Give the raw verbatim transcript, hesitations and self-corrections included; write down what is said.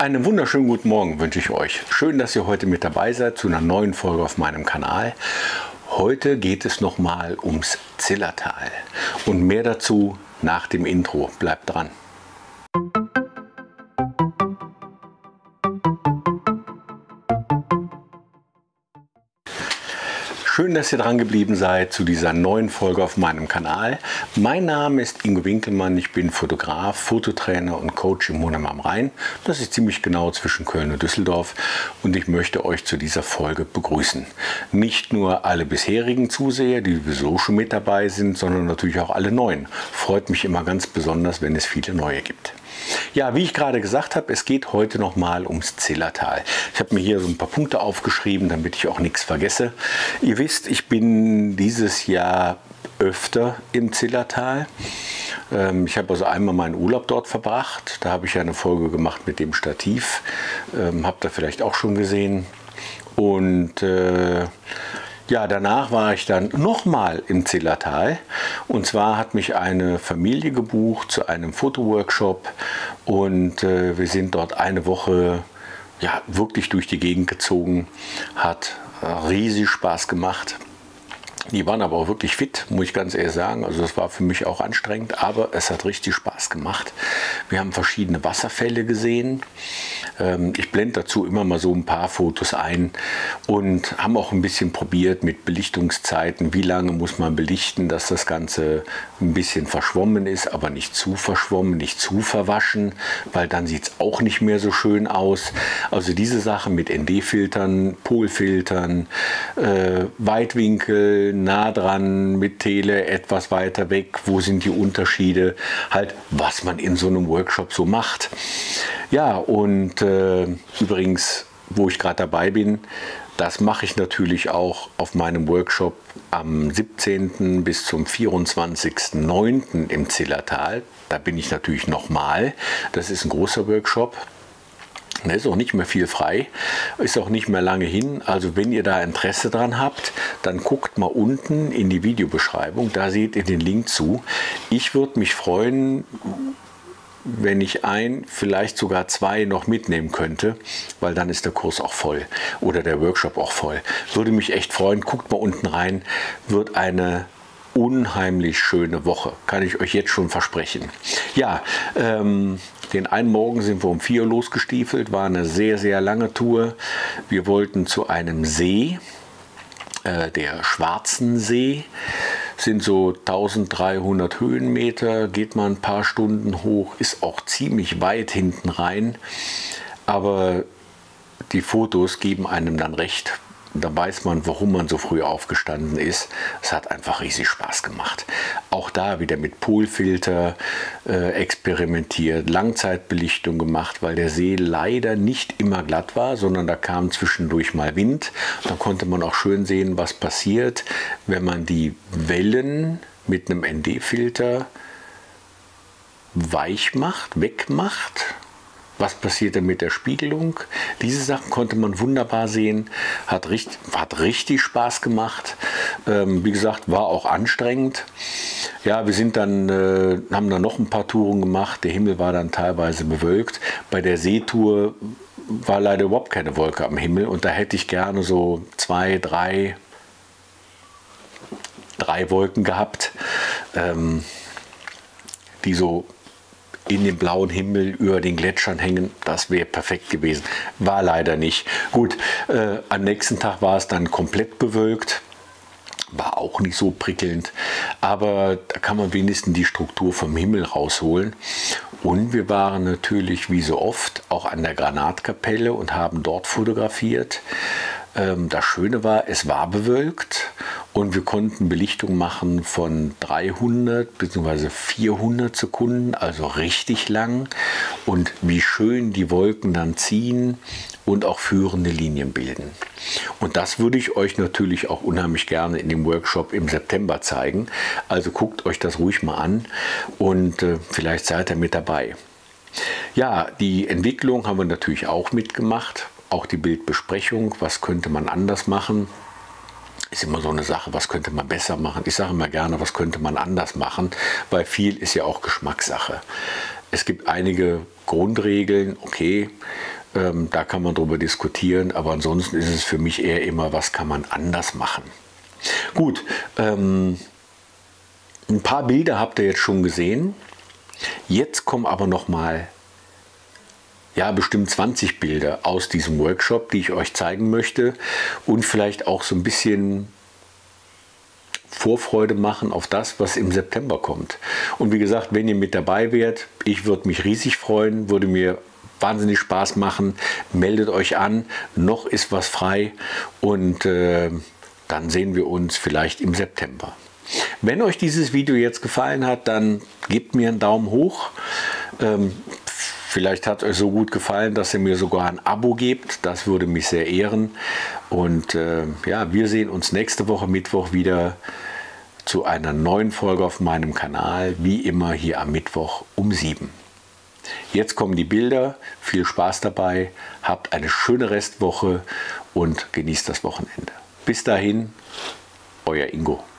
Einen wunderschönen guten Morgen wünsche ich euch. Schön, dass ihr heute mit dabei seid zu einer neuen Folge auf meinem Kanal. Heute geht es nochmal ums Zillertal und mehr dazu nach dem Intro. Bleibt dran. Schön, dass ihr dran geblieben seid zu dieser neuen Folge auf meinem Kanal. Mein Name ist Ingo Winkelmann, ich bin Fotograf, Fototrainer und Coach im Monheim am Rhein. Das ist ziemlich genau zwischen Köln und Düsseldorf und ich möchte euch zu dieser Folge begrüßen. Nicht nur alle bisherigen Zuseher, die sowieso schon mit dabei sind, sondern natürlich auch alle neuen. Freut mich immer ganz besonders, wenn es viele neue gibt. Ja, wie ich gerade gesagt habe, es geht heute noch mal ums Zillertal. Ich habe mir hier so ein paar Punkte aufgeschrieben, damit ich auch nichts vergesse. Ihr wisst, ich bin dieses Jahr öfter im Zillertal. Ähm, ich habe also einmal meinen Urlaub dort verbracht. Da habe ich ja eine Folge gemacht mit dem Stativ. Ähm, habt ihr vielleicht auch schon gesehen. Und äh, ja, danach war ich dann nochmal im Zillertal und zwar hat mich eine Familie gebucht zu einem Fotoworkshop und äh, wir sind dort eine Woche ja, wirklich durch die Gegend gezogen, hat riesig Spaß gemacht. Die waren aber auch wirklich fit, muss ich ganz ehrlich sagen. Also das war für mich auch anstrengend, aber es hat richtig Spaß gemacht. Wir haben verschiedene Wasserfälle gesehen. Ich blende dazu immer mal so ein paar Fotos ein und haben auch ein bisschen probiert mit Belichtungszeiten. Wie lange muss man belichten, dass das Ganze ein bisschen verschwommen ist, aber nicht zu verschwommen, nicht zu verwaschen, weil dann sieht es auch nicht mehr so schön aus. Also diese Sachen mit N D-Filtern, Polfiltern, äh, Weitwinkel, nah dran, mit Tele, etwas weiter weg, wo sind die Unterschiede, halt was man in so einem Workshop so macht. Ja, und äh, übrigens, wo ich gerade dabei bin, das mache ich natürlich auch auf meinem Workshop am siebzehnten bis zum vierundzwanzigsten neunten im Zillertal. Da bin ich natürlich nochmal. Das ist ein großer Workshop. Da ist auch nicht mehr viel frei, ist auch nicht mehr lange hin. Also wenn ihr da Interesse dran habt, dann guckt mal unten in die Videobeschreibung, da seht ihr den Link zu. Ich würde mich freuen, wenn ich ein, vielleicht sogar zwei noch mitnehmen könnte, weil dann ist der Kurs auch voll oder der Workshop auch voll. Würde mich echt freuen, guckt mal unten rein, wird eine unheimlich schöne Woche, kann ich euch jetzt schon versprechen. Ja, ähm, den einen Morgen sind wir um vier Uhr losgestiefelt, war eine sehr, sehr lange Tour. Wir wollten zu einem See, äh, der Schwarzen See, sind so dreizehnhundert Höhenmeter, geht man ein paar Stunden hoch, ist auch ziemlich weit hinten rein, aber die Fotos geben einem dann recht. Da weiß man, warum man so früh aufgestanden ist. Es hat einfach riesig Spaß gemacht. Auch da wieder mit Polfilter äh, experimentiert, Langzeitbelichtung gemacht, weil der See leider nicht immer glatt war, sondern da kam zwischendurch mal Wind. Da konnte man auch schön sehen, was passiert, wenn man die Wellen mit einem N D-Filter weich macht, wegmacht. Was passiert denn mit der Spiegelung? Diese Sachen konnte man wunderbar sehen, hat richtig, hat richtig Spaß gemacht. Ähm, wie gesagt, war auch anstrengend. Ja, wir sind dann, äh, haben dann noch ein paar Touren gemacht. Der Himmel war dann teilweise bewölkt. Bei der Seetour war leider überhaupt keine Wolke am Himmel und da hätte ich gerne so zwei, drei, drei Wolken gehabt, ähm, die so in den blauen Himmel über den Gletschern hängen, das wäre perfekt gewesen. War leider nicht. Gut, äh, am nächsten Tag war es dann komplett bewölkt. War auch nicht so prickelnd, aber da kann man wenigstens die Struktur vom Himmel rausholen. Und wir waren natürlich wie so oft auch an der Granatkapelle und haben dort fotografiert. Ähm, das Schöne war, es war bewölkt und wir konnten Belichtung machen von dreihundert bzw. vierhundert Sekunden, also richtig lang. Und wie schön die Wolken dann ziehen und auch führende Linien bilden. Und das würde ich euch natürlich auch unheimlich gerne in dem Workshop im September zeigen. Also guckt euch das ruhig mal an und äh, vielleicht seid ihr mit dabei. Ja, die Entwicklung haben wir natürlich auch mitgemacht. Auch die Bildbesprechung, was könnte man anders machen. Ist immer so eine Sache, was könnte man besser machen. Ich sage immer gerne, was könnte man anders machen, weil viel ist ja auch Geschmackssache. Es gibt einige Grundregeln, okay, Ähm, da kann man drüber diskutieren, aber ansonsten ist es für mich eher immer, was kann man anders machen. Gut, ähm, ein paar Bilder habt ihr jetzt schon gesehen. Jetzt kommen aber noch mal ja, bestimmt zwanzig Bilder aus diesem Workshop, die ich euch zeigen möchte und vielleicht auch so ein bisschen Vorfreude machen auf das, was im September kommt. Und wie gesagt, wenn ihr mit dabei wärt, ich würde mich riesig freuen, würde mir wahnsinnig Spaß machen. Meldet euch an, noch ist was frei und äh, dann sehen wir uns vielleicht im September. Wenn euch dieses Video jetzt gefallen hat, dann gebt mir einen Daumen hoch. Ähm, Vielleicht hat es euch so gut gefallen, dass ihr mir sogar ein Abo gebt. Das würde mich sehr ehren. Und äh, ja, wir sehen uns nächste Woche Mittwoch wieder zu einer neuen Folge auf meinem Kanal. Wie immer hier am Mittwoch um sieben. Jetzt kommen die Bilder. Viel Spaß dabei. Habt eine schöne Restwoche und genießt das Wochenende. Bis dahin, euer Ingo.